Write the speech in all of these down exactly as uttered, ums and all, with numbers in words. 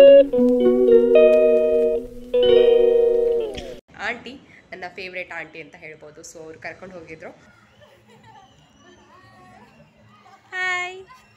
Aunty ನನ್ನ favourite aunty ಅಂತ ಹೇಳ್ಬೋದು. ಸೊ ಅವ್ರು ಕರ್ಕೊಂಡು ಹೋಗಿದ್ರು. Hi.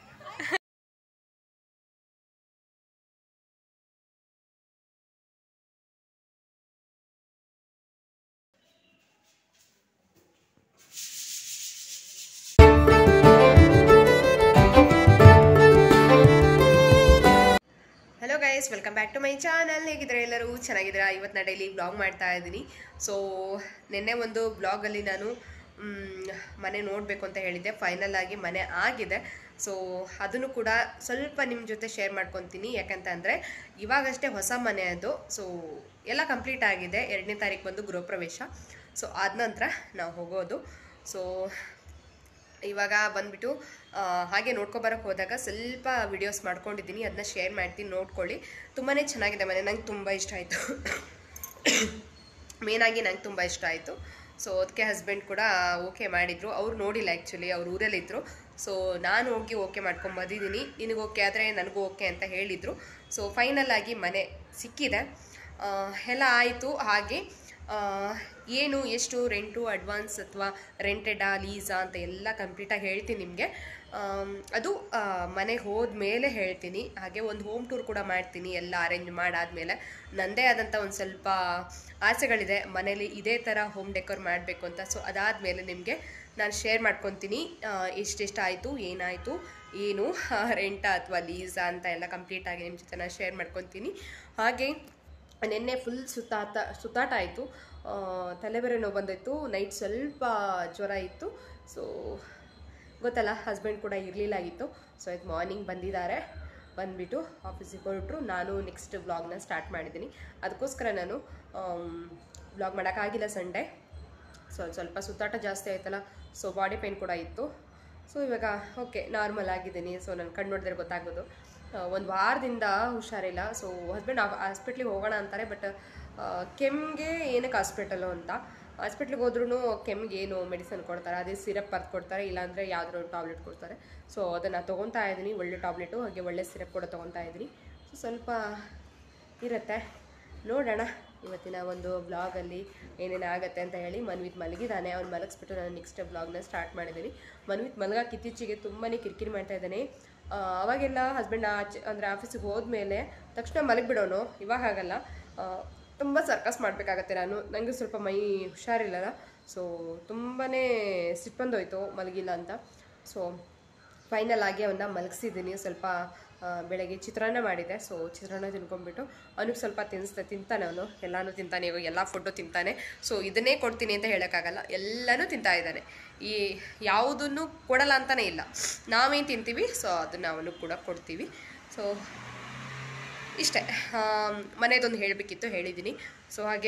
Hello guys, welcome back to my channel. ಹೇಗಿದ್ರೆ ಎಲ್ಲರೂ ಚೆನ್ನಾಗಿದ್ದೀರಾ? ಇವತ್ತು ನಾನು ಡೈಲಿ ಬ್ಲಾಗ್ ಮಾಡ್ತಾ ಇದ್ದೀನಿ. ಸೊ ನಿನ್ನೆ ಒಂದು ಬ್ಲಾಗಲ್ಲಿ ನಾನು ಮನೆ ನೋಡಬೇಕು ಅಂತ ಹೇಳಿದ್ದೆ. ಫೈನಲ್ ಆಗಿ ಮನೆ ಆಗಿದೆ. ಸೊ ಅದನ್ನು ಕೂಡ ಸ್ವಲ್ಪ ನಿಮ್ಮ ಜೊತೆ ಶೇರ್ ಮಾಡ್ಕೊತೀನಿ. ಯಾಕಂತ ಅಂದರೆ ಇವಾಗಷ್ಟೇ ಹೊಸ ಮನೆ ಅದು. ಸೊ ಎಲ್ಲ ಕಂಪ್ಲೀಟ್ ಆಗಿದೆ. ಎರಡನೇ ತಾರೀಕು ಬಂದು ಗೃಹ ಪ್ರವೇಶ. ಸೊ ಆದ ನಂತರ ನಾವು ಹೋಗೋದು. ಸೊ ಇವಾಗ ಬಂದ್ಬಿಟ್ಟು ಹಾಗೆ ನೋಡ್ಕೊಬರಕ್ಕೆ ಹೋದಾಗ ಸ್ವಲ್ಪ ವಿಡಿಯೋಸ್ ಮಾಡ್ಕೊಂಡಿದ್ದೀನಿ, ಅದನ್ನ ಶೇರ್ ಮಾಡ್ತೀನಿ, ನೋಡ್ಕೊಳ್ಳಿ. ತುಂಬಾ ಚೆನ್ನಾಗಿದೆ ಮನೆ, ನಂಗೆ ತುಂಬ ಇಷ್ಟ ಆಯಿತು. ಮೇನಾಗಿ ನಂಗೆ ತುಂಬ ಇಷ್ಟ ಆಯಿತು. ಸೊ ಅದಕ್ಕೆ ಹಸ್ಬೆಂಡ್ ಕೂಡ ಓಕೆ ಮಾಡಿದರು. ಅವ್ರು ನೋಡಿಲ್ಲ ಆ್ಯಕ್ಚುಲಿ, ಅವ್ರು ಊರಲ್ಲಿದ್ದರು. ಸೊ ನಾನು ಹೋಗಿ ಓಕೆ ಮಾಡ್ಕೊಂಬಂದಿದ್ದೀನಿ. ನಿನಗೆ ಓಕೆ ಆದರೆ ನನಗೂ ಓಕೆ ಅಂತ ಹೇಳಿದರು. ಸೊ ಫೈನಲ್ ಆಗಿ ಮನೆ ಸಿಕ್ಕಿದೆ, ಎಲ್ಲ ಆಯಿತು. ಹಾಗೆ ಏನು ಎಷ್ಟು ರೆಂಟು, ಅಡ್ವಾನ್ಸ್ ಅಥವಾ ರೆಂಟೆಡಾ ಲೀಸಾ ಅಂತ ಎಲ್ಲ ಕಂಪ್ಲೀಟಾಗಿ ಹೇಳ್ತೀನಿ ನಿಮಗೆ. ಅದು ಮನೆಗೆ ಹೋದ ಮೇಲೆ ಹೇಳ್ತೀನಿ. ಹಾಗೆ ಒಂದು ಹೋಮ್ ಟೂರ್ ಕೂಡ ಮಾಡ್ತೀನಿ, ಎಲ್ಲ ಅರೇಂಜ್ ಮಾಡಾದಮೇಲೆ. ನನ್ನದೇ ಆದಂಥ ಒಂದು ಸ್ವಲ್ಪ ಆಸೆಗಳಿದೆ ಮನೇಲಿ ಇದೇ ಥರ ಹೋಮ್ ಡೆಕೋರ್ ಮಾಡಬೇಕು ಅಂತ. ಸೊ ಅದಾದಮೇಲೆ ನಿಮಗೆ ನಾನು ಶೇರ್ ಮಾಡ್ಕೊತೀನಿ ಎಷ್ಟೆಷ್ಟು ಆಯಿತು, ಏನಾಯಿತು, ಏನು ರೆಂಟಾ ಅಥವಾ ಲೀಸಾ ಅಂತ ಎಲ್ಲ ಕಂಪ್ಲೀಟಾಗಿ ನಿಮ್ಮ ಜೊತೆ ನಾನು ಶೇರ್ ಮಾಡ್ಕೊತೀನಿ. ಹಾಗೆ ನಿನ್ನೆ ಫುಲ್ ಸುತ್ತಾಟ ಸುತ್ತಾಟ ಆಯಿತು. ತಲೆಬೇರೆ ನೋವು ಬಂದಿತ್ತು, ನೈಟ್ ಸ್ವಲ್ಪ ಜ್ವರ ಇತ್ತು. ಸೊ ಗೊತ್ತಲ್ಲ, ಹಸ್ಬೆಂಡ್ ಕೂಡ ಇರಲಿಲ್ಲಾಗಿತ್ತು. ಸೊ ಇದು ಮಾರ್ನಿಂಗ್ ಬಂದಿದ್ದಾರೆ, ಬಂದುಬಿಟ್ಟು ಆಫೀಸಿಗೆ ಹೊರಟರು. ನಾನು ನೆಕ್ಸ್ಟ್ ವ್ಲಾಗ್ನ ಸ್ಟಾರ್ಟ್ ಮಾಡಿದ್ದೀನಿ. ಅದಕ್ಕೋಸ್ಕರ ನಾನು ವ್ಲಾಗ್ ಮಾಡೋಕ್ಕಾಗಿಲ್ಲ ಸಂಡೇ. ಸೊ ಸ್ವಲ್ಪ ಸುತ್ತಾಟ ಜಾಸ್ತಿ ಆಯ್ತಲ್ಲ, ಸೊ ಬಾಡಿ ಪೇನ್ ಕೂಡ ಇತ್ತು. ಸೊ ಇವಾಗ ಓಕೆ, ನಾರ್ಮಲ್ ಆಗಿದ್ದೀನಿ. ಸೊ ನನ್ನ ಕಣ್ಣು ನೋಡಿದ್ರೆ ಗೊತ್ತಾಗೋದು. ಒಂದು ವಾರದಿಂದ ಹುಷಾರಿಲ್ಲ. ಸೊ ಹಸ್ಬೆಂಡ್ ಹಾಸ್ಪಿಟ್ಲಿಗೆ ಹೋಗೋಣ ಅಂತಾರೆ. ಬಟ್ ಕೆಮ್ಮಿಗೆ ಏನಕ್ಕೆ ಹಾಸ್ಪಿಟಲು ಅಂತ, ಹಾಸ್ಪಿಟ್ಲಿಗೆ ಹೋದ್ರೂ ಕೆಮ್ಮಿಗೆ ಏನು ಮೆಡಿಸನ್ ಕೊಡ್ತಾರೆ, ಅದೇ ಸಿರಪ್ ಬರ್ದು ಕೊಡ್ತಾರೆ, ಇಲ್ಲಾಂದರೆ ಯಾವುದಾದ್ರು ಒಂದು ಟಾಬ್ಲೆಟ್ ಕೊಡ್ತಾರೆ. ಸೊ ಅದನ್ನು ತೊಗೊತಾ ಇದ್ದೀನಿ, ಒಳ್ಳೆ ಟಾಬ್ಲೆಟು, ಹಾಗೆ ಒಳ್ಳೆ ಸಿರಪ್ ಕೂಡ ತೊಗೊತಾ ಇದ್ದೀನಿ. ಸೊ ಸ್ವಲ್ಪ ಇರುತ್ತೆ, ನೋಡೋಣ ಇವತ್ತಿನ ಒಂದು ಬ್ಲಾಗಲ್ಲಿ ಏನೇನು ಆಗುತ್ತೆ ಅಂತ ಹೇಳಿ. ಮನ್ವಿತ್ ಮಲಗಿದ್ದಾನೆ, ಅವ್ನು ಮಲಗಿಸ್ಬಿಟ್ಟು ನಾನು ನೆಕ್ಸ್ಟ್ ಬ್ಲಾಗ್ನ ಸ್ಟಾರ್ಟ್ ಮಾಡಿದ್ದೀನಿ. ಮನ್ವಿತ್ ಮಲಗಕ್ಕೆ ಇತ್ತೀಚೆಗೆ ತುಂಬಾ ಕಿರಿಕಿರಿ ಮಾಡ್ತಾ ಇದ್ದಾನೆ. ಅವಾಗೆಲ್ಲ ಹಸ್ಬೆಂಡ್ ಆಚೆ ಅಂದರೆ ಆಫೀಸಿಗೆ ಹೋದ್ಮೇಲೆ ತಕ್ಷಣ ಮಲಗಿಬಿಡೋನು. ಇವಾಗ ಆಗಲ್ಲ, ತುಂಬ ಸರ್ಕಸ್ ಮಾಡಬೇಕಾಗತ್ತೆ. ನಾನು ನನಗೆ ಸ್ವಲ್ಪ ಮೈ ಹುಷಾರಿಲ್ಲಲ್ಲ. ಸೊ ತುಂಬಾ ಸಿಟ್ಟು ಬಂದೋಯ್ತು ಮಲಗಿಲ್ಲ ಅಂತ. ಸೊ ಫೈನಲ್ ಆಗಿ ಅವನ್ನ ಮಲಗಿಸಿದ್ದೀನಿ. ಸ್ವಲ್ಪ ಬೆಳಗ್ಗೆ ಚಿತ್ರಾನ್ನ ಮಾಡಿದೆ. ಸೊ ಚಿತ್ರಾನ್ನ ತಿನ್ಕೊಂಡ್ಬಿಟ್ಟು ಅವನಿಗೆ ಸ್ವಲ್ಪ ತಿನ್ನಿಸ್ದೆ. ತಿಂತಾನೆ ಅವನು, ಎಲ್ಲನೂ ತಿಂತಾನೆ. ಇವಾಗ ಎಲ್ಲ ಫುಡ್ಡು ತಿಂತಾನೆ. ಸೊ ಇದನ್ನೇ ಕೊಡ್ತೀನಿ ಅಂತ ಹೇಳೋಕ್ಕಾಗಲ್ಲ, ಎಲ್ಲನೂ ತಿಂತಾ ಇದ್ದಾನೆ. ಈ ಯಾವುದನ್ನು ಕೊಡಲ್ಲ ಅಂತಲೇ ಇಲ್ಲ, ನಾವೇನು ತಿಂತೀವಿ ಸೊ ಅದನ್ನು ಅವನು ಕೂಡ ಕೊಡ್ತೀವಿ. ಸೊ ಇಷ್ಟೇ, ಮನೆಯದೊಂದು ಹೇಳಬೇಕಿತ್ತು, ಹೇಳಿದ್ದೀನಿ. ಸೊ ಹಾಗೆ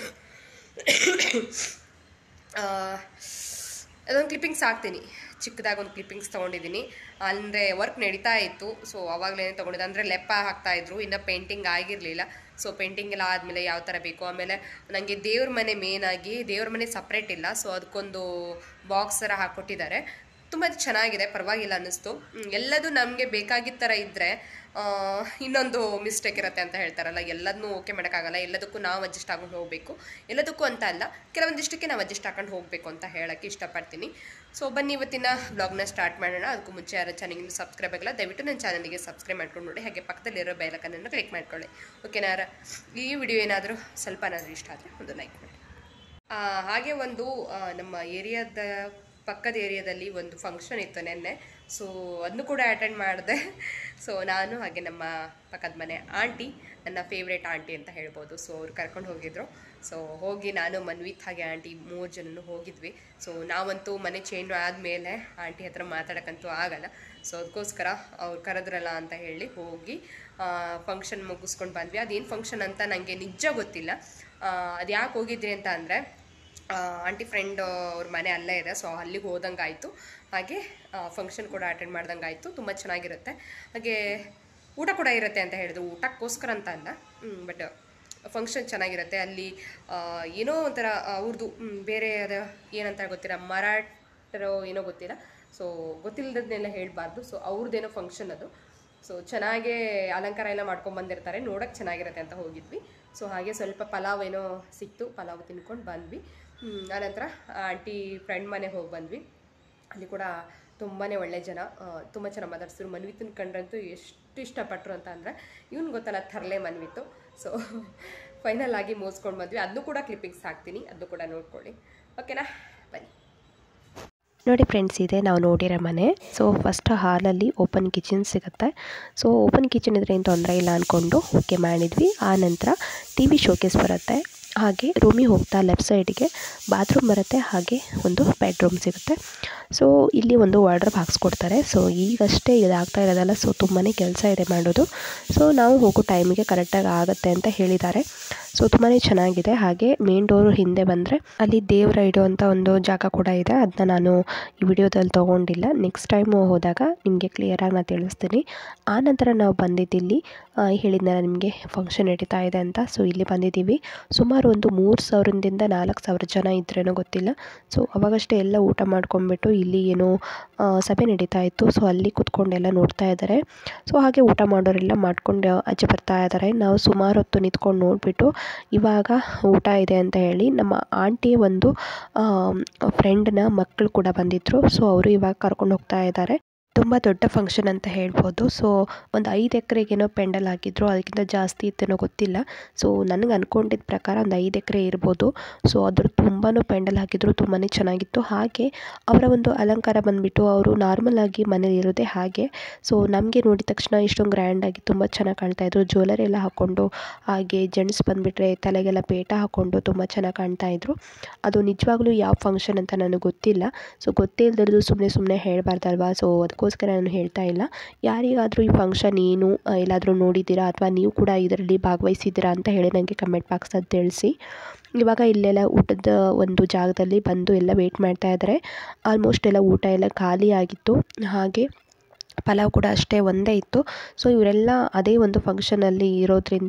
ಅದೊಂದು ಕ್ಲಿಪ್ಪಿಂಗ್ಸ್ ಹಾಕ್ತೀನಿ, ಚಿಕ್ಕದಾಗಿ ಒಂದು ಕ್ಲಿಪ್ಪಿಂಗ್ಸ್ ತೊಗೊಂಡಿದ್ದೀನಿ. ಅಂದರೆ ವರ್ಕ್ ನಡೀತಾ ಇತ್ತು. ಸೊ ಆವಾಗಲೇ ತೊಗೊಂಡಿದ್ದೆ, ಅಂದರೆ ಲೆಪ್ಪ ಹಾಕ್ತಾಯಿದ್ರು, ಇನ್ನೂ ಪೇಂಟಿಂಗ್ ಆಗಿರಲಿಲ್ಲ. ಸೊ ಪೇಂಟಿಂಗ್ ಎಲ್ಲ ಆದಮೇಲೆ ಯಾವ ಥರ ಬೇಕು. ಆಮೇಲೆ ನನಗೆ ದೇವ್ರ ಮನೆ ಮೇನಾಗಿ, ದೇವ್ರ ಮನೆ ಸಪ್ರೇಟ್ ಇಲ್ಲ. ಸೊ ಅದಕ್ಕೊಂದು ಬಾಕ್ಸ್ ಥರ ಹಾಕ್ಕೊಟ್ಟಿದ್ದಾರೆ. ತುಂಬ ಚೆನ್ನಾಗಿದೆ, ಪರವಾಗಿಲ್ಲ ಅನ್ನಿಸ್ತು. ಎಲ್ಲದೂ ನಮಗೆ ಬೇಕಾಗಿದ್ದ ಥರ ಇದ್ದರೆ ಇನ್ನೊಂದು ಮಿಸ್ಟೇಕ್ ಇರುತ್ತೆ ಅಂತ ಹೇಳ್ತಾರಲ್ಲ, ಎಲ್ಲದನ್ನೂ ಓಕೆ ಮಾಡೋಕ್ಕಾಗಲ್ಲ. ಎಲ್ಲದಕ್ಕೂ ನಾವು ಅಡ್ಜಸ್ಟ್ ಆಗೊಂಡು ಹೋಗಬೇಕು. ಎಲ್ಲದಕ್ಕೂ ಅಂತ ಅಲ್ಲ, ಕೆಲವೊಂದಿಷ್ಟಕ್ಕೆ ನಾವು ಅಡ್ಜಸ್ಟ್ ಹಾಕೊಂಡು ಹೋಗಬೇಕು ಅಂತ ಹೇಳೋಕ್ಕೆ ಇಷ್ಟಪಡ್ತೀನಿ. ಸೊ ಬನ್ನಿ ಇವತ್ತಿನ ಬ್ಲಾಗ್ನ ಸ್ಟಾರ್ಟ್ ಮಾಡೋಣ. ಅದಕ್ಕೂ ಮುಂಚೆ ಯಾರು ಚಾನಲ್ಗೆ ಸಬ್ಸ್ಕ್ರೈಬ್ ಆಗಿಲ್ಲ ದಯವಿಟ್ಟು ನನ್ನ ಚಾನಲ್ಗೆ ಸಬ್ಸ್ಕ್ರೈಬ್ ಮಾಡ್ಕೊಂಡು ನೋಡಿ. ಹಾಗೆ ಪಕ್ಕದಲ್ಲಿರೋ ಬೆಲ್ ಐಕಾನ್ ಕ್ಲಿಕ್ ಮಾಡ್ಕೊಳ್ಳಿ, ಓಕೆನಾ? ಈ ವಿಡಿಯೋ ಏನಾದರೂ ಸ್ವಲ್ಪ ಏನಾದರೂ ಇಷ್ಟ ಆದರೆ ಒಂದು ಲೈಕ್ ಮಾಡಿ. ಹಾಗೆ ಒಂದು ನಮ್ಮ ಏರಿಯಾದ ಪಕ್ಕದ ಏರಿಯಾದಲ್ಲಿ ಒಂದು ಫಂಕ್ಷನ್ ಇತ್ತು ನೆನ್ನೆ. ಸೊ ಅದನ್ನು ಕೂಡ ಅಟೆಂಡ್ ಮಾಡಿದೆ. ಸೊ ನಾನು ಹಾಗೆ ನಮ್ಮ ಪಕ್ಕದ ಮನೆ ಆಂಟಿ, ನನ್ನ ಫೇವ್ರೇಟ್ ಆಂಟಿ ಅಂತ ಹೇಳ್ಬೋದು. ಸೊ ಅವ್ರು ಕರ್ಕೊಂಡು ಹೋಗಿದ್ರು. ಸೊ ಹೋಗಿ ನಾನು, ಮನ್ವಿತ್ ಹಾಗೆ ಆಂಟಿ ಮೂರು ಜನನು ಹೋಗಿದ್ವಿ. ಸೊ ನಾವಂತೂ ಮನೆ ಚೇಂಜ್ ಆದಮೇಲೆ ಆಂಟಿ ಹತ್ರ ಮಾತಾಡೋಕ್ಕಂತೂ ಆಗಲ್ಲ. ಸೊ ಅದಕ್ಕೋಸ್ಕರ ಅವ್ರು ಕರೆದ್ರಲ್ಲ ಅಂತ ಹೇಳಿ ಹೋಗಿ ಫಂಕ್ಷನ್ ಮುಗಿಸ್ಕೊಂಡು ಬಂದ್ವಿ. ಅದೇನು ಫಂಕ್ಷನ್ ಅಂತ ನನಗೆ ನಿಜ ಗೊತ್ತಿಲ್ಲ. ಅದು ಯಾಕೆ ಹೋಗಿದ್ರಿ ಅಂತ ಅಂದರೆ, ಆಂಟಿ ಫ್ರೆಂಡ್ ಅವ್ರ ಮನೆ ಅಲ್ಲೇ ಇದೆ. ಸೊ ಅಲ್ಲಿಗೆ ಹೋದಂಗೆ ಆಯಿತು. ಹಾಗೆ ಫಂಕ್ಷನ್ ಕೂಡ ಅಟೆಂಡ್ ಮಾಡ್ದಂಗೆ ಆಯಿತು. ತುಂಬ ಚೆನ್ನಾಗಿರುತ್ತೆ. ಹಾಗೆ ಊಟ ಕೂಡ ಇರುತ್ತೆ ಅಂತ ಹೇಳಿದ್ರು. ಊಟಕ್ಕೋಸ್ಕರ ಅಂತ ಅಲ್ಲ, ಬಟ್ ಫಂಕ್ಷನ್ ಚೆನ್ನಾಗಿರುತ್ತೆ. ಅಲ್ಲಿ ಏನೋ ಒಂಥರ ಅವ್ರದ್ದು ಬೇರೆ ಅದು ಏನಂತ ಗೊತ್ತಿಲ್ಲ, ಮರಾಠರೋ ಏನೋ ಗೊತ್ತಿಲ್ಲ. ಸೊ ಗೊತ್ತಿಲ್ಲದನ್ನೆಲ್ಲ ಹೇಳಬಾರ್ದು. ಸೊ ಅವ್ರದ್ದೇನೋ ಫಂಕ್ಷನ್ ಅದು. ಸೊ ಚೆನ್ನಾಗೇ ಅಲಂಕಾರ ಎಲ್ಲ ಮಾಡ್ಕೊಂಡು ಬಂದಿರ್ತಾರೆ, ನೋಡೋಕ್ಕೆ ಚೆನ್ನಾಗಿರುತ್ತೆ ಅಂತ ಹೋಗಿದ್ವಿ. ಸೊ ಹಾಗೆ ಸ್ವಲ್ಪ ಪಲಾವ್ ಏನೋ ಸಿಕ್ತು, ಪಲಾವ್ ತಿನ್ಕೊಂಡು ಬಂದ್ವಿ. ಆನಂತರ ಆಂಟಿ ಫ್ರೆಂಡ್ ಮನೆಗೆ ಹೋಗಿ ಬಂದ್ವಿ. ಅಲ್ಲಿ ಕೂಡ ತುಂಬಾ ಒಳ್ಳೆ ಜನ, ತುಂಬ ಚೆನ್ನಾಗಿ ಮಾತಾಡ್ಸಿದ್ರು. ಮನ್ವಿತನ ಕಂಡ್ರಂತೂ ಎಷ್ಟು ಇಷ್ಟಪಟ್ಟರು ಅಂತ ಅಂದರೆ, ಇವ್ನು ಗೊತ್ತಲ್ಲ ಥರ್ಲೆ ಮನ್ವಿತು. ಸೊ ಫೈನಲ್ ಆಗಿ ಮೋಸ್ಕೊಂಡು ಬಂದ್ವಿ. ಅದನ್ನು ಕೂಡ ಕ್ಲಿಪ್ಪಿಂಗ್ಸ್ ಹಾಕ್ತೀನಿ, ಅದನ್ನು ಕೂಡ ನೋಡ್ಕೊಳ್ಳಿ. ಓಕೆನಾ, ಬನ್ನಿ. ನೋಡಿ ಫ್ರೆಂಡ್ಸ್, ಇದೆ ನಾವು ನೋಡಿರೋ ಮನೆ. ಸೊ ಫಸ್ಟ್ ಹಾಲಲ್ಲಿ ಓಪನ್ ಕಿಚನ್ ಸಿಗುತ್ತೆ. ಸೊ ಓಪನ್ ಕಿಚನ್ ಇದ್ರೆ ಏನು ತೊಂದರೆ ಇಲ್ಲ ಅಂದ್ಕೊಂಡು ಓಕೆ ಮಾಡಿದ್ವಿ. ಆ ನಂತರ ಟಿ ವಿ ಶೋಕೇಸ್ ಬರುತ್ತೆ, ಹಾಗೆ ರೂಮಿಗೆ ಹೋಗ್ತಾ ಲೆಫ್ಟ್ ಸೈಡಿಗೆ ಬಾತ್ರೂಮ್ ಬರುತ್ತೆ, ಹಾಗೆ ಒಂದು ಬೆಡ್ರೂಮ್ ಸಿಗುತ್ತೆ. ಸೊ ಇಲ್ಲಿ ಒಂದು ವಾರ್ಡ್ರೋಬ್ ಹಾಕ್ಸ್ಕೊಡ್ತಾರೆ. ಸೊ ಈಗಷ್ಟೇ ಇದಾಗ್ತಾ ಇರೋದಲ್ಲ, ಸೊ ತುಂಬಾ ಕೆಲಸ ಇದೆ ಮಾಡೋದು. ಸೊ ನಾವು ಹೋಗೋ ಟೈಮಿಗೆ ಕರೆಕ್ಟಾಗಿ ಆಗುತ್ತೆ ಅಂತ ಹೇಳಿದ್ದಾರೆ. ಸೊ ತುಂಬಾ ಚೆನ್ನಾಗಿದೆ. ಹಾಗೆ ಮೇನ್ ಡೋರು ಹಿಂದೆ ಬಂದರೆ ಅಲ್ಲಿ ದೇವರ ಇಡುವಂಥ ಒಂದು ಜಾಗ ಕೂಡ ಇದೆ. ಅದನ್ನ ನಾನು ಈ ವಿಡಿಯೋದಲ್ಲಿ ತೊಗೊಂಡಿಲ್ಲ, ನೆಕ್ಸ್ಟ್ ಟೈಮ್ ಹೋದಾಗ ನಿಮಗೆ ಕ್ಲಿಯರಾಗಿ ನಾನು ತಿಳಿಸ್ತೀನಿ. ಆ ನಂತರ ನಾವು ಬಂದಿದ್ದಿಲ್ಲಿ ಹೇಳಿದ್ನಲ್ಲ ನಿಮಗೆ ಫಂಕ್ಷನ್ ನಡೀತಾ ಇದೆ ಅಂತ. ಸೊ ಇಲ್ಲಿ ಬಂದಿದ್ದೀವಿ. ಸುಮಾರು ಒಂದು ಮೂರು ಸಾವಿರದಿಂದ ನಾಲ್ಕು ಸಾವಿರ ಜನ ಇದ್ರೇನೋ ಗೊತ್ತಿಲ್ಲ. ಸೊ ಅವಾಗಷ್ಟೇ ಎಲ್ಲ ಊಟ ಮಾಡ್ಕೊಂಡ್ಬಿಟ್ಟು ಇಲ್ಲಿ ಏನೋ ಸಭೆ ನಡೀತಾ ಇತ್ತು. ಸೊ ಅಲ್ಲಿ ಕೂತ್ಕೊಂಡೆಲ್ಲ ನೋಡ್ತಾ ಇದ್ದಾರೆ. ಸೊ ಹಾಗೆ ಊಟ ಮಾಡೋರೆಲ್ಲ ಮಾಡ್ಕೊಂಡು ಆಚೆ ಬರ್ತಾ ಇದ್ದಾರೆ. ನಾವು ಸುಮಾರು ಹೊತ್ತು ನಿಂತ್ಕೊಂಡು ನೋಡಿಬಿಟ್ಟು ಇವಾಗ ಊಟ ಇದೆ ಅಂತ ಹೇಳಿ ನಮ್ಮ ಆಂಟಿಯ ಒಂದು ಫ್ರೆಂಡ್ನ ಮಕ್ಕಳು ಕೂಡ ಬಂದಿದ್ದರು. ಸೊ ಅವರು ಇವಾಗ ಕರ್ಕೊಂಡು ಹೋಗ್ತಾ ಇದ್ದಾರೆ. ತುಂಬ ದೊಡ್ಡ ಫಂಕ್ಷನ್ ಅಂತ ಹೇಳ್ಬೋದು. ಸೊ ಒಂದು ಐದು ಎಕರೆಗೇನೋ ಪೆಂಡಲ್ ಹಾಕಿದ್ರು, ಅದಕ್ಕಿಂತ ಜಾಸ್ತಿ ಇತ್ತೇನೋ ಗೊತ್ತಿಲ್ಲ. ಸೊ ನನಗೆ ಅಂದ್ಕೊಂಡಿದ್ದ ಪ್ರಕಾರ ಒಂದು ಐದು ಎಕರೆ ಇರ್ಬೋದು. ಸೊ ಅದ್ರ ತುಂಬಾ ಪೆಂಡಲ್ ಹಾಕಿದ್ರು, ತುಂಬಾ ಚೆನ್ನಾಗಿತ್ತು. ಹಾಗೆ ಅವರ ಒಂದು ಅಲಂಕಾರ ಬಂದುಬಿಟ್ಟು ಅವರು ನಾರ್ಮಲ್ ಆಗಿ ಮನೇಲಿ ಇರೋದೇ ಹಾಗೆ. ಸೊ ನಮಗೆ ನೋಡಿದ ತಕ್ಷಣ ಇಷ್ಟೊಂದು ಗ್ರ್ಯಾಂಡಾಗಿ ತುಂಬ ಚೆನ್ನಾಗಿ ಕಾಣ್ತಾಯಿದ್ರು. ಜ್ಯುವೆಲರಿ ಎಲ್ಲ ಹಾಕ್ಕೊಂಡು, ಹಾಗೆ ಜೆಂಟ್ಸ್ ಬಂದುಬಿಟ್ರೆ ತಲೆಗೆಲ್ಲ ಪೇಟ ಹಾಕ್ಕೊಂಡು ತುಂಬ ಚೆನ್ನಾಗಿ ಕಾಣ್ತಾಯಿದ್ರು. ಅದು ನಿಜವಾಗ್ಲೂ ಯಾವ ಫಂಕ್ಷನ್ ಅಂತ ನನಗೆ ಗೊತ್ತಿಲ್ಲ. ಸೊ ಗೊತ್ತೇ ಇಲ್ದಿರೋದು ಸುಮ್ಮನೆ ಸುಮ್ಮನೆ ಹೇಳಬಾರ್ದಲ್ವಾ. ಸೊ ಅದಕ್ಕೋಸ್ಕರ ನಾನು ಹೇಳ್ತಾ ಇಲ್ಲ. ಯಾರಿಗಾದರೂ ಈ ಫಂಕ್ಷನ್ ಏನು ಎಲ್ಲಾದರೂ ನೋಡಿದ್ದೀರಾ ಅಥವಾ ನೀವು ಕೂಡ ಇದರಲ್ಲಿ ಭಾಗವಹಿಸಿದ್ದೀರಾ ಅಂತ ಹೇಳಿ ನನಗೆ ಕಮೆಂಟ್ ಬಾಕ್ಸಲ್ಲಿ ತಿಳಿಸಿ. ಇವಾಗ ಇಲ್ಲೆಲ್ಲ ಊಟದ ಒಂದು ಜಾಗದಲ್ಲಿ ಬಂದು ಎಲ್ಲ ವೇಟ್ ಮಾಡ್ತಾ ಇದ್ದಾರೆ. ಆಲ್ಮೋಸ್ಟ್ ಎಲ್ಲ ಊಟ ಎಲ್ಲ ಖಾಲಿ ಆಗಿತ್ತು. ಹಾಗೆ ಪಲಾವ್ ಕೂಡ ಅಷ್ಟೇ ಒಂದೇ ಇತ್ತು. ಸೊ ಇವರೆಲ್ಲ ಅದೇ ಒಂದು ಫಂಕ್ಷನಲ್ಲಿ ಇರೋದ್ರಿಂದ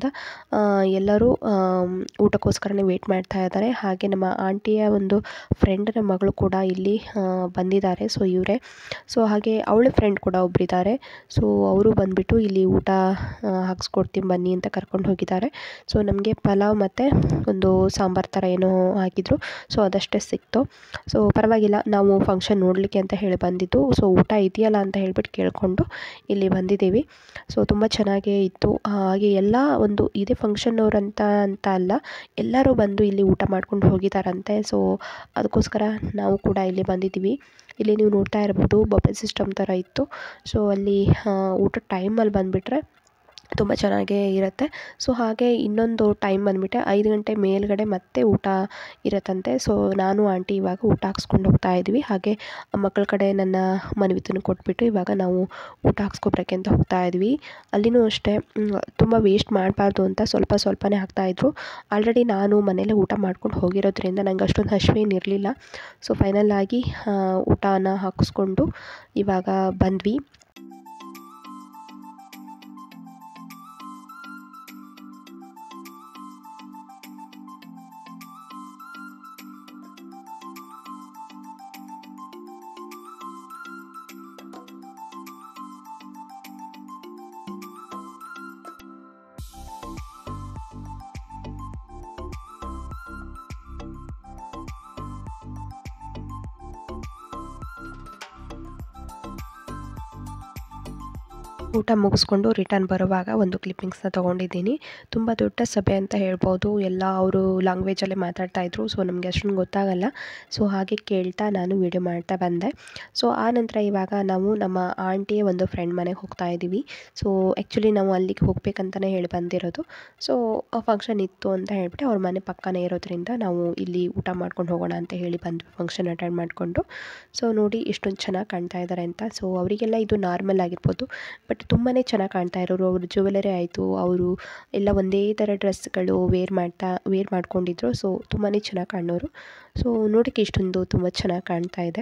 ಎಲ್ಲರೂ ಊಟಕ್ಕೋಸ್ಕರನೇ ವೇಟ್ ಮಾಡ್ತಾ ಇದ್ದಾರೆ. ಹಾಗೆ ನಮ್ಮ ಆಂಟಿಯ ಒಂದು ಫ್ರೆಂಡ್ನ ಮಗಳು ಕೂಡ ಇಲ್ಲಿ ಬಂದಿದ್ದಾರೆ. ಸೊ ಇವರೇ. ಸೊ ಹಾಗೆ ಅವಳ ಫ್ರೆಂಡ್ ಕೂಡ ಒಬ್ಬರಿದ್ದಾರೆ. ಸೊ ಅವರು ಬಂದುಬಿಟ್ಟು ಇಲ್ಲಿ ಊಟ ಹಾಕ್ಸ್ಕೊಡ್ತೀನಿ ಬನ್ನಿ ಅಂತ ಕರ್ಕೊಂಡು ಹೋಗಿದ್ದಾರೆ. ಸೊ ನಮಗೆ ಪಲಾವ್ ಮತ್ತು ಒಂದು ಸಾಂಬಾರು ಥರ ಏನೋ ಹಾಕಿದ್ರು. ಸೊ ಅದಷ್ಟೇ ಸಿಕ್ತು. ಸೊ ಪರವಾಗಿಲ್ಲ, ನಾವು ಫಂಕ್ಷನ್ ನೋಡಲಿಕ್ಕೆ ಅಂತ ಹೇಳಿ ಬಂದಿದ್ದು. ಸೊ ಊಟ ಇದೆಯಲ್ಲ ಅಂತ ಹೇಳ್ಬಿಟ್ಟು ಕೇಳ್ಕೊಂಡು ಇಲ್ಲಿ ಬಂದಿದ್ದೀವಿ. ಸೊ ತುಂಬ ಚೆನ್ನಾಗೇ ಇತ್ತು. ಹಾಗೆ ಎಲ್ಲ ಒಂದು ಇದೇ ಫಂಕ್ಷನ್ನವ್ರಂತ ಅಂತ ಅಲ್ಲ, ಎಲ್ಲರೂ ಬಂದು ಇಲ್ಲಿ ಊಟ ಮಾಡ್ಕೊಂಡು ಹೋಗಿದ್ದಾರಂತೆ. ಸೊ ಅದಕ್ಕೋಸ್ಕರ ನಾವು ಕೂಡ ಇಲ್ಲಿ ಬಂದಿದ್ದೀವಿ. ಇಲ್ಲಿ ನೀವು ನೋಡ್ತಾ ಇರ್ಬೋದು, ಬಫೆ ಸಿಸ್ಟಮ್ ಥರ ಇತ್ತು. ಸೊ ಅಲ್ಲಿ ಊಟ ಟೈಮಲ್ಲಿ ಬಂದುಬಿಟ್ರೆ ತುಂಬ ಚೆನ್ನಾಗೇ ಇರುತ್ತೆ. ಸೊ ಹಾಗೆ ಇನ್ನೊಂದು ಟೈಮ್ ಬಂದುಬಿಟ್ಟೆ ಐದು ಗಂಟೆ ಮೇಲ್ಗಡೆ ಮತ್ತೆ ಊಟ ಇರುತ್ತಂತೆ. ಸೊ ನಾನು ಆಂಟಿ ಇವಾಗ ಊಟ ಹಾಕ್ಸ್ಕೊಂಡು ಹೋಗ್ತಾ ಇದ್ವಿ. ಹಾಗೆ ಮಕ್ಕಳ ಕಡೆ ನನ್ನ ಮನ್ವಿತನ ಕೊಟ್ಬಿಟ್ಟು ಇವಾಗ ನಾವು ಊಟ ಹಾಕ್ಸ್ಕೊಬ್ರಕ್ಕೆ ಅಂತ ಹೋಗ್ತಾ ಇದ್ವಿ. ಅಲ್ಲಿನೂ ಅಷ್ಟೇ ತುಂಬ ವೇಸ್ಟ್ ಮಾಡಬಾರ್ದು ಅಂತ ಸ್ವಲ್ಪ ಸ್ವಲ್ಪನೇ ಹಾಕ್ತಾಯಿದ್ರು. ಆಲ್ರೆಡಿ ನಾನು ಮನೇಲೆ ಊಟ ಮಾಡ್ಕೊಂಡು ಹೋಗಿರೋದ್ರಿಂದ ನಂಗೆ ಅಷ್ಟೊಂದು ಹಸಿವೇನಿರಲಿಲ್ಲ. ಸೊ ಫೈನಲ್ ಆಗಿ ಊಟನ ಹಾಕಿಸ್ಕೊಂಡು ಇವಾಗ ಬಂದ್ವಿ. ಊಟ ಮುಗಿಸ್ಕೊಂಡು ರಿಟರ್ನ್ ಬರುವಾಗ ಒಂದು ಕ್ಲಿಪ್ಪಿಂಗ್ಸ್ನ ತೊಗೊಂಡಿದ್ದೀನಿ. ತುಂಬ ದೊಡ್ಡ ಸಭೆ ಅಂತ ಹೇಳ್ಬೋದು. ಎಲ್ಲ ಅವರು ಲ್ಯಾಂಗ್ವೇಜಲ್ಲೇ ಮಾತಾಡ್ತಾಯಿದ್ರು. ಸೊ ನಮಗೆ ಅಷ್ಟೊಂದು ಗೊತ್ತಾಗಲ್ಲ. ಸೊ ಹಾಗೆ ಕೇಳ್ತಾ ನಾನು ವೀಡಿಯೋ ಮಾಡ್ತಾ ಬಂದೆ. ಸೊ ಆ ನಂತರ ಇವಾಗ ನಾವು ನಮ್ಮ ಆಂಟಿಯ ಒಂದು ಫ್ರೆಂಡ್ ಮನೆಗೆ ಹೋಗ್ತಾ ಇದ್ದೀವಿ. ಸೊ ಆ್ಯಕ್ಚುಲಿ ನಾವು ಅಲ್ಲಿಗೆ ಹೋಗ್ಬೇಕಂತಲೇ ಹೇಳಿ ಬಂದಿರೋದು. ಸೊ ಫಂಕ್ಷನ್ ಇತ್ತು ಅಂತ ಹೇಳ್ಬಿಟ್ಟು ಅವ್ರ ಮನೆ ಪಕ್ಕನೇ ಇರೋದ್ರಿಂದ ನಾವು ಇಲ್ಲಿ ಊಟ ಮಾಡ್ಕೊಂಡು ಹೋಗೋಣ ಅಂತ ಹೇಳಿ ಬಂದ್ವಿ, ಫಂಕ್ಷನ್ ಅಟೆಂಡ್ ಮಾಡಿಕೊಂಡು. ಸೊ ನೋಡಿ ಎಷ್ಟೊಂದು ಚೆನ್ನಾಗಿ ಕಾಣ್ತಾ ಇದ್ದಾರೆ ಅಂತ. ಸೊ ಅವರಿಗೆಲ್ಲ ಇದು ನಾರ್ಮಲ್ ಆಗಿರ್ಬೋದು, ಬಟ್ ತುಂಬಾ ಚೆನ್ನಾಗಿ ಕಾಣ್ತಾ ಇರೋರು. ಅವರು ಜ್ಯುವೆಲರಿ ಆಯಿತು, ಅವರು ಎಲ್ಲ ಒಂದೇ ಥರ ಡ್ರೆಸ್ಗಳು ವೇರ್ ಮಾಡ್ತಾ ವೇರ್ ಮಾಡ್ಕೊಂಡಿದ್ರು. ಸೊ ತುಂಬಾ ಚೆನ್ನಾಗಿ ಕಾಣೋರು. ಸೊ ನೋಡೋಕ್ಕೆ ಇಷ್ಟೊಂದು ತುಂಬ ಚೆನ್ನಾಗಿ ಕಾಣ್ತಾ ಇದೆ.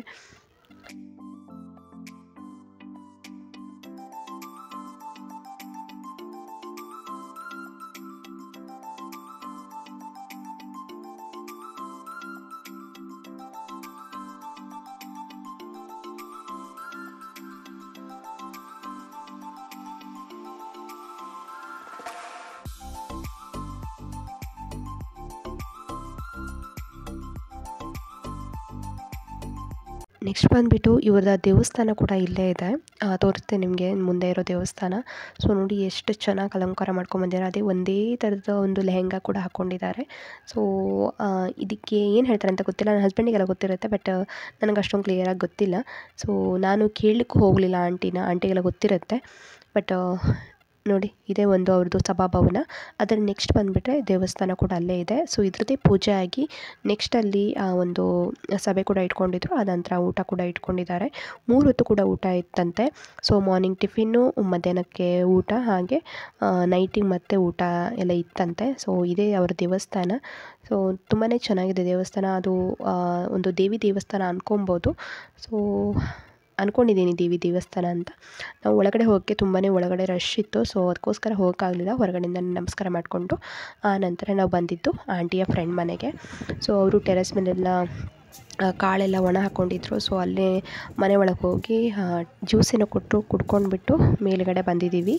ನೆಕ್ಸ್ಟ್ ಬಂದುಬಿಟ್ಟು ಇವ್ರದ್ದು ದೇವಸ್ಥಾನ ಕೂಡ ಇಲ್ಲೇ ಇದೆ, ತೋರಿಸ್ತೆ ನಿಮಗೆ ಮುಂದೆ ಇರೋ ದೇವಸ್ಥಾನ. ಸೊ ನೋಡಿ ಎಷ್ಟು ಚೆನ್ನಾಗಿ ಅಲಂಕಾರ ಮಾಡ್ಕೊಂಬಂದಿದ್ದಾರೆ. ಅದೇ ಒಂದೇ ಥರದ ಒಂದು ಲೆಹೆಂಗಾ ಕೂಡ ಹಾಕ್ಕೊಂಡಿದ್ದಾರೆ. ಸೊ ಇದಕ್ಕೆ ಏನು ಹೇಳ್ತಾರೆ ಅಂತ ಗೊತ್ತಿಲ್ಲ, ನನ್ನ ಹಸ್ಬೆಂಡಿಗೆಲ್ಲ ಗೊತ್ತಿರುತ್ತೆ, ಬಟ್ ನನಗೆ ಅಷ್ಟೊಂದು ಕ್ಲಿಯರಾಗಿ ಗೊತ್ತಿಲ್ಲ. ಸೊ ನಾನು ಕೇಳಲಿಕ್ಕೂ ಹೋಗಲಿಲ್ಲ ಆಂಟಿನ, ಆಂಟಿಗೆಲ್ಲ ಗೊತ್ತಿರುತ್ತೆ. ಬಟ್ ನೋಡಿ ಇದೇ ಒಂದು ಅವ್ರದ್ದು ಸಭಾಭವನ. ಅದರ ನೆಕ್ಸ್ಟ್ ಬಂದುಬಿಟ್ರೆ ದೇವಸ್ಥಾನ ಕೂಡ ಅಲ್ಲೇ ಇದೆ. ಸೊ ಇದ್ರದ್ದೇ ಪೂಜೆ ಆಗಿ ನೆಕ್ಸ್ಟ್ ಅಲ್ಲಿ ಒಂದು ಸಭೆ ಕೂಡ ಇಟ್ಕೊಂಡಿದ್ರು, ಆ ನಂತರ ಊಟ ಕೂಡ ಇಟ್ಕೊಂಡಿದ್ದಾರೆ. ಮೂರು ಹೊತ್ತು ಕೂಡ ಊಟ ಇತ್ತಂತೆ. ಸೊ ಮಾರ್ನಿಂಗ್ ಟಿಫಿನ್ನು, ಮಧ್ಯಾಹ್ನಕ್ಕೆ ಊಟ, ಹಾಗೆ ನೈಟಿಗೆ ಮತ್ತೆ ಊಟ ಎಲ್ಲ ಇತ್ತಂತೆ. ಸೊ ಇದೇ ಅವರ ದೇವಸ್ಥಾನ. ಸೊ ತುಂಬಾ ಚೆನ್ನಾಗಿದೆ ದೇವಸ್ಥಾನ. ಅದು ಒಂದು ದೇವಿ ದೇವಸ್ಥಾನ ಅಂದ್ಕೊಬೋದು. ಸೊ ಅಂದ್ಕೊಂಡಿದ್ದೀನಿ ದೇವಿ ದೇವಸ್ಥಾನ ಅಂತ. ನಾವು ಒಳಗಡೆ ಹೋಗೋಕ್ಕೆ ತುಂಬಾ ಒಳಗಡೆ ರಶ್ ಇತ್ತು. ಸೊ ಅದಕ್ಕೋಸ್ಕರ ಹೋಗೋಕ್ಕಾಗಲಿಲ್ಲ, ಹೊರಗಡೆಯಿಂದ ನಮಸ್ಕಾರ ಮಾಡಿಕೊಂಡು ಆ ನಂತರ ನಾವು ಬಂದಿದ್ದು ಆಂಟಿಯ ಫ್ರೆಂಡ್ ಮನೆಗೆ. ಸೊ ಅವರು ಟೆರೆಸ್ ಮೇಲೆಲ್ಲ ಕಾಳೆಲ್ಲ ಒಣ ಹಾಕ್ಕೊಂಡಿದ್ರು. ಸೊ ಅಲ್ಲೇ ಮನೆ ಒಳಗೆ ಹೋಗಿ ಜ್ಯೂಸಿನ ಕೊಟ್ಟರು, ಕುಡ್ಕೊಂಡ್ಬಿಟ್ಟು ಮೇಲುಗಡೆ ಬಂದಿದ್ದೀವಿ.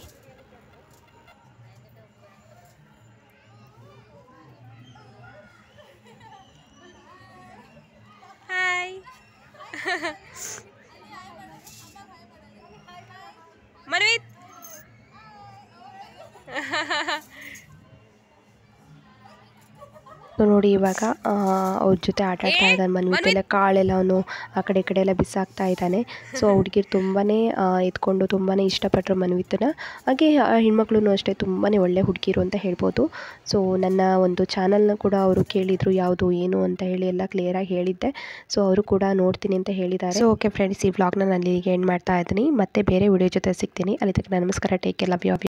ಹಾಯ್ ಮನ್ವಿತ್. ಸೊ ನೋಡಿ ಇವಾಗ ಅವ್ರ ಜೊತೆ ಆಟ ಆಡ್ತಾ ಇದ್ದಾನೆ ಮನ್ವಿತ್. ಎಲ್ಲ ಕಾಳೆಲ್ಲ ಅವನು ಆ ಕಡೆ ಈ ಕಡೆ ಎಲ್ಲ ಬಿಸಾಕ್ತಾ ಇದ್ದಾನೆ. ಸೊ ಹುಡುಗಿರು ತುಂಬಾ ಎತ್ಕೊಂಡು ತುಂಬಾ ಇಷ್ಟಪಟ್ಟರು ಮನ್ವಿತನ. ಹಾಗೆ ಆ ಹೆಣ್ಮಕ್ಳು ಅಷ್ಟೇ ತುಂಬಾ ಒಳ್ಳೆ ಹುಡುಗಿರು ಅಂತ ಹೇಳ್ಬೋದು. ಸೊ ನನ್ನ ಒಂದು ಚಾನಲ್ನ ಕೂಡ ಅವರು ಕೇಳಿದರು ಯಾವುದು ಏನು ಅಂತ ಹೇಳಿ ಎಲ್ಲ ಕ್ಲಿಯರಾಗಿ ಹೇಳಿದ್ದೆ. ಸೊ ಅವರು ಕೂಡ ನೋಡ್ತೀನಿ ಅಂತ ಹೇಳಿದ್ದಾರೆ. ಸೊ ಓಕೆ ಫ್ರೆಂಡ್ಸ್, ಈ ವ್ಲಾಗ್ನ ನಾನು ಇಲ್ಲಿಗೆ ಎಂಡ್ ಮಾಡ್ತಾ ಇದ್ದೀನಿ. ಮತ್ತೆ ಬೇರೆ ವಿಡಿಯೋ ಜೊತೆ ಸಿಗ್ತೀನಿ. ಅಲ್ಲಿ ತನಕ ನಮಸ್ಕಾರ, ಟೇಕ್ ಕೇರ್, ಲವ್ ಯು.